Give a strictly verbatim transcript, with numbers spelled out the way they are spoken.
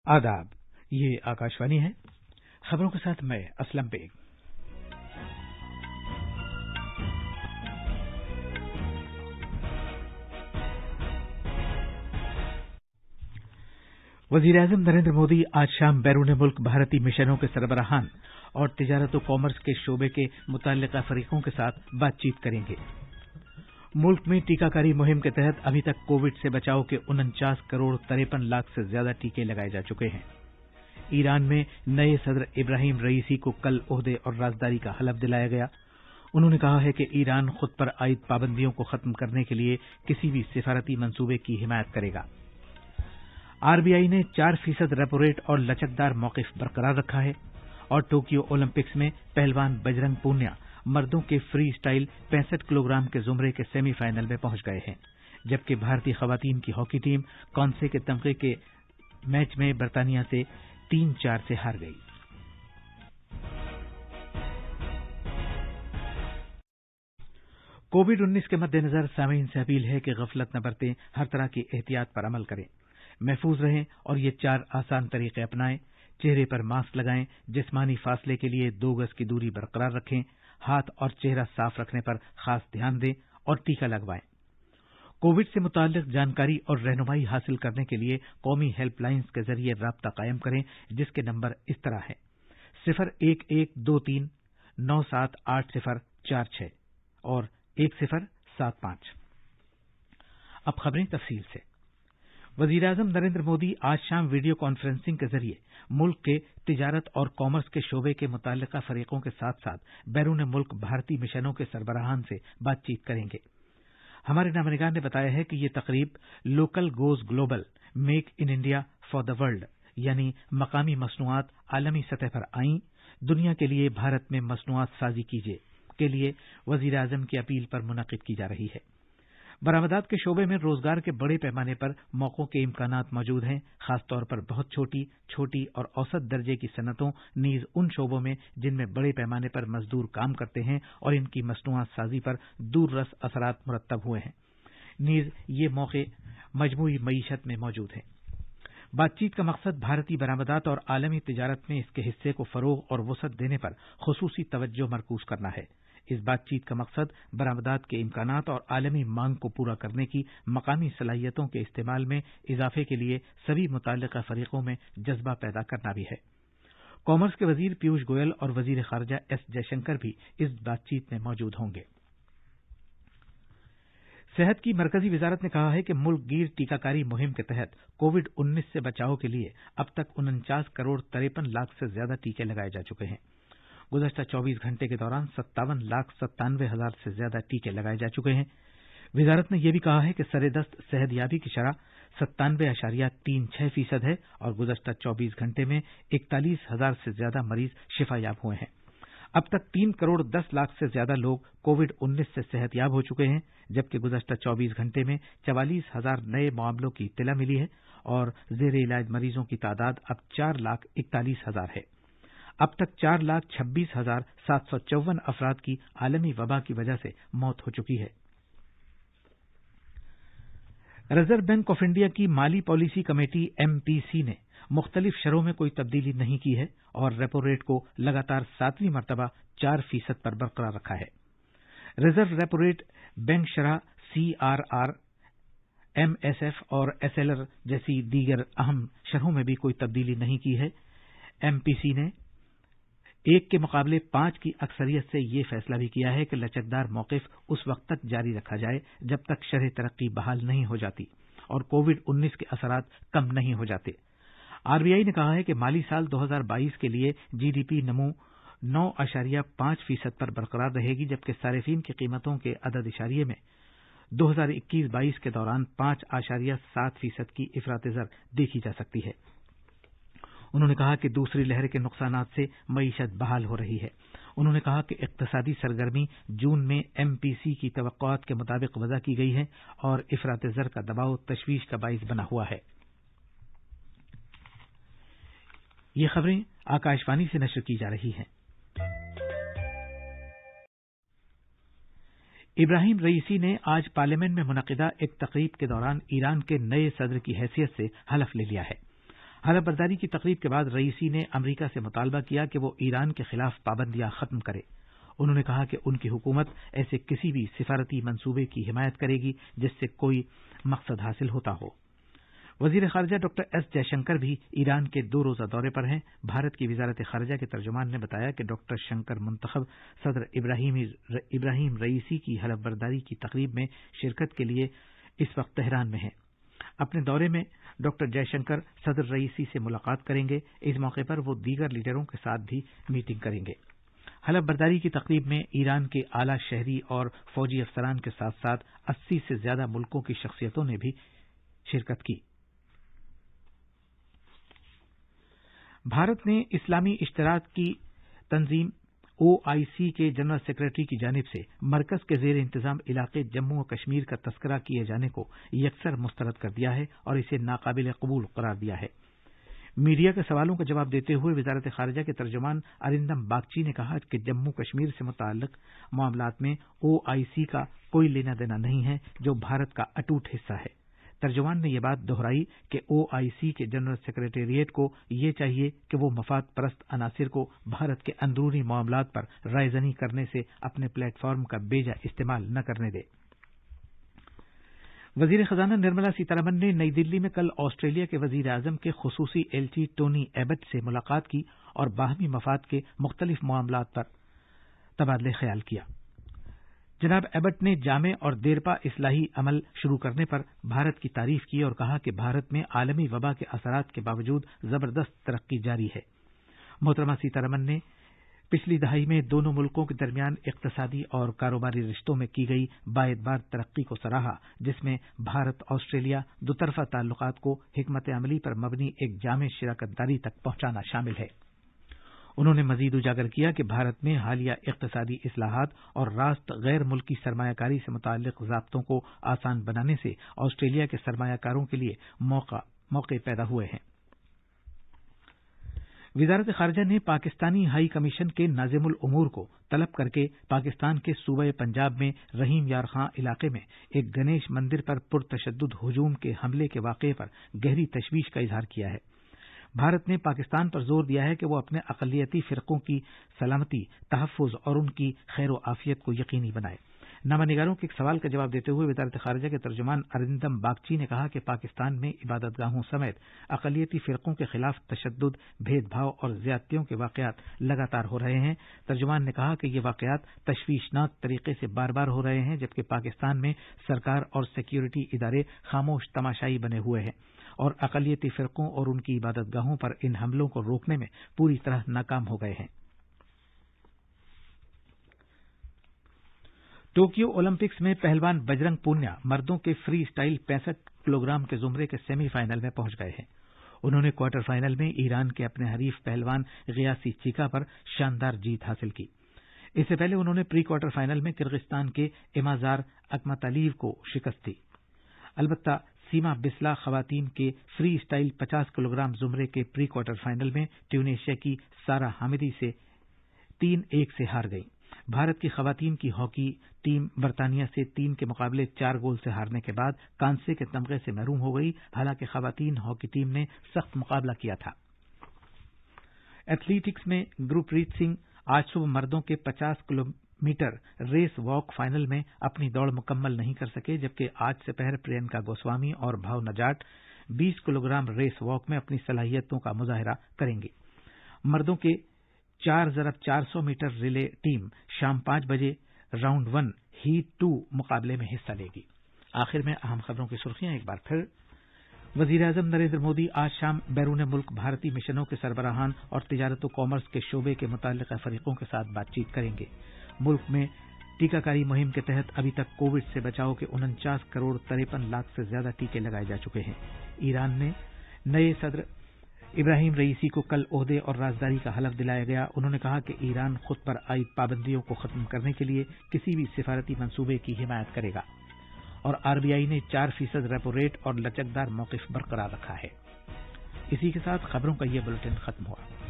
आदाब, ये आकाशवाणी है। खबरों के साथ मैं असलम बेग। वज़ीर-ए-आज़म नरेंद्र मोदी आज शाम बैरून मुल्क भारतीय मिशनों के सरबराहान और तिजारत व कॉमर्स के शोबे के मुतल्लिका फरीकों के साथ बातचीत करेंगे। मुल्क में टीकाकारी मुहिम के तहत अभी तक कोविड से बचाव के उनचास करोड़ तिरपन लाख से ज्यादा टीके लगाए जा चुके हैं। ईरान में नए सदर इब्राहिम रईसी को कल ओहदे और राजदारी का हलफ दिलाया गया। उन्होंने कहा है कि ईरान खुद पर आयद पाबंदियों को खत्म करने के लिए किसी भी सिफारती मंसूबे की हिमायत करेगा। आरबीआई ने चार फीसद रेपो रेट और लचकदार मौक़िफ बरकरार रखा है और टोक्यो ओलंपिक्स में पहलवान बजरंग पूनिया मर्दों के फ्री स्टाइल पैंसठ किलोग्राम के जुमरे के सेमीफाइनल में पहुंच गए हैं, जबकि भारतीय खवातीन की हॉकी टीम कांसे के तमगे के मैच में बर्तानिया से तीन चार से हार गई। कोविड उन्नीस के मद्देनजर सामीन से अपील है कि गफलत न बरतें, हर तरह की एहतियात पर अमल करें, महफूज रहें और ये चार आसान तरीके अपनाएं। चेहरे पर मास्क लगाएं, जिस्मानी फासले के लिए दो गज की दूरी बरकरार रखें, हाथ और चेहरा साफ रखने पर खास ध्यान दें और टीका लगवाएं। कोविड से मुताल्लिक जानकारी और रहनुमाई हासिल करने के लिए कौमी हेल्पलाइंस के जरिए राब्ता कायम करें, जिसके नंबर इस तरह है सिफर एक एक दो तीन नौ सात आठ सिफर चार छह और एक सिफर सात पांच। अब खबरें तफसील से। वज़ीर-ए-आज़म नरेंद्र मोदी आज शाम वीडियो कॉन्फ्रेंसिंग के जरिए मुल्क के तिजारत और कॉमर्स के शोबे के मुतल्लिका फरीकों के साथ साथ बैरून मुल्क भारतीय मिशनों के सरबराहान से बातचीत करेंगे। हमारे नामनिगार ने बताया है कि ये तकरीब local goes global, make in India for the world यानी मकामी मसनूआत आलमी सतह पर आईं, दुनिया के लिए भारत में मसनूआत साजी कीजिए के लिए वज़ीर-ए-आज़म की अपील पर मुनक़िद की जा रही है। बरामदात के शोबे में रोजगार के बड़े पैमाने पर मौक़ों के इम्कानात मौजूद हैं, खासतौर पर बहुत छोटी छोटी और औसत दर्जे की सनतों नीज उन शोबों में जिनमें बड़े पैमाने पर मजदूर काम करते हैं और इनकी मसनूआत साजी पर दूररस असरात मुरतब हुए हैं, नीज ये मौके मजमूई मईशत में मौजूद हैं। बातचीत का मकसद भारतीय बरामदात और आलमी तिजारत में इसके हिस्से को फरोग और वसअत देने पर खुसूसी तवज्जो मरकूज करना है। इस बातचीत का मकसद बरामदात के इम्कानात और आलमी मांग को पूरा करने की मकामी सलाहियतों के इस्तेमाल में इजाफे के लिए सभी मुतल्लिका फरीकों में जज्बा पैदा करना भी है। कॉमर्स के वजीर पीयूष गोयल और वजीर खारजा एस जयशंकर भी इस बातचीत में मौजूद होंगे। सेहत की मरकजी वजारत ने कहा है कि मुल्क गिर टीकाकारी मुहिम के तहत कोविड उन्नीस से बचाव के लिए अब तक उनचास करोड़ तिरपन लाख से ज्यादा टीके लगाए जा चुके हैं। गुज़श्ता चौबीस घंटे के दौरान सत्तावन लाख सत्तानवे हजार से ज्यादा टीके लगाए जा चुके हैं। वजारत ने यह भी कहा है कि सरेदस्त सेहतयाबी की शरह सत्तानवे अशारिया तीन छह फीसद है और गुज़श्ता चौबीस घंटे में इकतालीस हजार से ज्यादा मरीज शिफायाब हुए हैं। अब तक तीन करोड़ दस लाख से ज्यादा लोग कोविड उन्नीस से सेहतयाब हो चुके हैं, जबकि गुज़श्ता चौबीस घंटे में चवालीस हजार नए मामलों की इत्तला मिली है और जेर इलाज मरीजों की तादाद अब चार लाख इकतालीस हजार है। अब तक चार लाख छब्बीस हजार सात सौ चौवन अफराद की आलमी वबा की वजह से मौत हो चुकी है। रिजर्व बैंक ऑफ इंडिया की माली पॉलिसी कमेटी एमपीसी ने मुख्तलिफ शरों में कोई तब्दीली नहीं की है और रेपो रेट को लगातार सातवीं मरतबा चार फीसद पर बरकरार रखा है। रिजर्व रेपो रेट बैंक शरह सीआरआर, एमएसएफ और एसएलआर जैसी दीगर अहम शरहों में भी कोई तब्दीली नहीं की है। एमपीसी ने एक के मुकाबले पांच की अक्सरियत से यह फैसला भी किया है कि लचकदार मौक़िफ उस वक्त तक जारी रखा जाए जब तक शरह तरक्की बहाल नहीं हो जाती और कोविड उन्नीस के असरात कम नहीं हो जाते। आरबीआई ने कहा है कि माली साल दो हजार बाईस के लिए जीडीपी नमू नौ अशारिया पांच फीसद पर बरकरार रहेगी, जबकि सारिफीन की कीमतों के अदद इशारिये में दो हजार इक्कीस बाईस के दौरान पांच आशारिया सात फीसद की इफरात-ए-ज़र देखी जा सकती है। उन्होंने कहा कि दूसरी लहर के नुकसानात से मईशत बहाल हो रही है। उन्होंने कहा कि इक्तसादी सरगर्मी जून में एमपीसी की तवक्कुआत के मुताबिक वज़ा की गई है और इफरात-ए-ज़र का दबाव तशवीश का बाइस बना हुआ है। ये खबरें आकाशवाणी से नशर की जा रही हैं। इब्राहिम रईसी ने आज पार्लियामेंट में मुनक़िदा एक तकरीब के दौरान ईरान के नए सदर की हैसियत से हलफ ले लिया है। حلف برداری کی تقریب کے بعد رئیسی نے امریکہ سے مطالبہ کیا کہ وہ ایران کے خلاف پابندیاں ختم کرے۔ انہوں نے کہا کہ ان کی حکومت ایسے کسی بھی سفارتی منصوبے کی حمایت کرے گی جس سے کوئی مقصد حاصل ہوتا ہو۔ وزیر خارجہ ڈاکٹر ایس جے شنکر بھی ایران کے دو روزہ دورے پر ہیں۔ بھارت کی وزارت خارجہ کے ترجمان نے بتایا کہ ڈاکٹر شنکر منتخب صدر ابراہیم ابراہیم رئیسی کی حلف برداری کی تقریب میں شرکت کے لیے اس وقت تہران میں ہیں۔ اپنے دورے میں ڈاکٹر جے شنکر صدر رئیسی سے ملاقات کریں گے۔ اس موقع پر وہ دیگر لیڈروں کے ساتھ بھی میٹنگ کریں گے۔ حلف برداری کی تقریب میں ایران کے اعلیٰ شہری اور فوجی افسران کے ساتھ ساتھ اسی سے زیادہ ملکوں کی شخصیتوں نے بھی شرکت کی۔ بھارت نے اسلامی اشتراک کی تنظیم او آئی سی کے جنرل سیکرٹری کی جانب سے مرکز کے زیر انتظام علاقے جموں و کشمیر کا تذکرہ کیے جانے کو یکسر مسترد کر دیا ہے اور اسے ناقابل قبول قرار دیا ہے۔ میڈیا کے سوالوں کا جواب دیتے ہوئے وزارت خارجہ کے ترجمان ارندم باگچی نے کہا کہ جموں کشمیر سے متعلق معاملات میں او آئی سی کا کوئی لینا دینا نہیں ہے، جو بھارت کا اٹوٹ حصہ ہے۔ ترجمان نے یہ بات دہرائی کہ او آئی سی کے جنرل سیکریٹریٹ کو یہ چاہیے کہ وہ مفاد پرست عناصر کو بھارت کے اندرونی معاملات پر رائے زنی کرنے سے اپنے پلیٹ فارم کا بے جا استعمال نہ کرنے دے۔ وزیر خزانہ نرملا سیتارمن نے نئی دلی میں کل آسٹریلیا کے وزیر اعظم کے خصوصی ایلچی ٹونی ایبٹ سے ملاقات کی اور باہمی مفاد کے مختلف معاملات پر تبادلہ خیال کیا۔ جناب ایبٹ نے جامع اور دیرپا اصلاحی عمل شروع کرنے پر بھارت کی تعریف کی اور کہا کہ بھارت میں عالمی وبا کے اثرات کے باوجود زبردست ترقی جاری ہے۔ محترمہ سیتارمن نے پچھلی دہائی میں دونوں ملکوں کے درمیان اقتصادی اور کاروباری رشتوں میں کی گئی باعتبار ترقی کو سراہا، جس میں بھارت آسٹریلیا دوطرفہ تعلقات کو حکمت عملی پر مبنی ایک جامع شراکت داری تک پہنچانا شامل ہے۔ انہوں نے مزید اجاگر کیا کہ بھارت میں حالیہ اقتصادی اصلاحات اور راست غیر ملکی سرمایہ کاری سے متعلق ضابطوں کو آسان بنانے سے آسٹریلیا کے سرمایہ کاروں کے لیے موقع موقع پیدا ہوئے ہیں۔ وزارت خارجہ نے پاکستانی ہائی کمیشن کے ناظم الامور کو طلب کر کے پاکستان کے صوبہ پنجاب میں رحیم یار خاں علاقے میں ایک گنیش مندر پر پرتشدد ہجوم کے حملے کے واقعے پر گہری تشویش کا اظہار کیا ہے۔ بھارت نے پاکستان پر زور دیا ہے کہ وہ اپنے اقلیتی فرقوں کی سلامتی، تحفظ اور ان کی خیر و عافیت کو یقینی بنائے۔ نامہ نگاروں کے ایک سوال کا جواب دیتے ہوئے وزارت خارجہ کے ترجمان ارندم باگچی نے کہا کہ پاکستان میں عبادت گاہوں سمیت اقلیتی فرقوں کے خلاف تشدد، بھید بھاؤ اور زیادتیوں کے واقعات لگاتار ہو رہے ہیں۔ ترجمان نے کہا کہ یہ واقعات تشویشناک طریقے سے بار بار ہو رہے ہیں، جبکہ پاکستان میں سرکار اور سیکیورٹی ادارے خاموش تماشائی بنے ہوئے ہیں اور اقلیتی فرقوں اور ان کی عبادت گاہوں پر ان حملوں کو روکنے میں پوری طرح ناکام ہو گئے ہیں۔ ٹوکیو اولمپکس میں پہلوان بجرنگ پونیا مردوں کے فری اسٹائل پینسٹھ کلو گرام کے زمرے کے سیمی فائنل میں پہنچ گئے ہیں۔ انہوں نے کوارٹر فائنل میں ایران کے اپنے حریف پہلوان غیاسی چیکا پر شاندار جیت حاصل کی۔ اس سے پہلے انہوں نے پری کوارٹر فائنل میں کرغزستان کے ایمازار اکماتالیو کو شکست دی۔ البتہ سیما بسلا خواتین کے فری اسٹائل پچاس کلو گرام زمرے کے پری کوارٹر فائنل میں ٹیونیشیا کی سارا حامدی سے تین ایک سے ہار گئی۔ بھارت کی خواتین کی ہاکی ٹیم برطانیہ سے تین کے مقابلے چار گول سے ہارنے کے بعد کانسے کے تمغے سے محروم ہو گئی، حالانکہ خواتین ہاکی ٹیم نے سخت مقابلہ کیا تھا۔ ایتھلیٹکس میں گروپریت سنگھ آج صبح مردوں کے پچاس kilometre race walk final میں اپنی دوڑ مکمل نہیں کر سکے، جبکہ آج سپہر پرینکا گوسوامی اور بھاؤ نجاٹ بیس کلو گرام ریس واک میں اپنی صلاحیتوں کا مظاہرہ کریں گے۔ مردوں کے چار ضرب چار سو میٹر ریلے ٹیم شام پانچ بجے راؤنڈ ون ہیٹ ٹو مقابلے میں حصہ لے گی۔ آخر میں اہم خبروں کی سرخیاں ایک بار پھر۔ وزیر اعظم نریندر مودی آج شام بیرون ملک بھارتی مشنوں کے سربراہان اور تجارت و کامرس کے شعبے کے متعلقہ فریقوں کے ساتھ بات چیت کریں گے۔ ملک میں ٹیکہ کاری مہم کے تحت ابھی تک کووڈ سے بچاؤ کے انچاس کروڑ تریپن لاکھ سے زیادہ ٹیکے لگائے جا چکے ہیں۔ ایران نے نئے صدر ابراہیم رئیسی کو کل عہدے اور رازداری کا حلف دلایا گیا۔ انہوں نے کہا کہ ایران خود پر عائد پابندیوں کو ختم کرنے کے لیے کسی بھی سفارتی منصوبے کی حمایت کرے گا، اور آر بی آئی نے چار فیصد ریپو ریٹ اور لچکدار موقف برقرار رکھا ہے۔ اسی کے ساتھ خبروں کا یہ بلٹن ختم ہوا۔